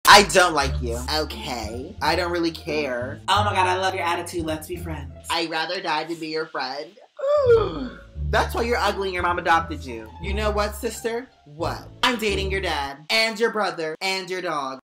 I don't like you. Okay. I don't really care. Oh my god, I love your attitude. Let's be friends. I'd rather die than be your friend. That's why you're ugly and your mom adopted you. You know what, sister? What? I'm dating your dad, and your brother, and your dog.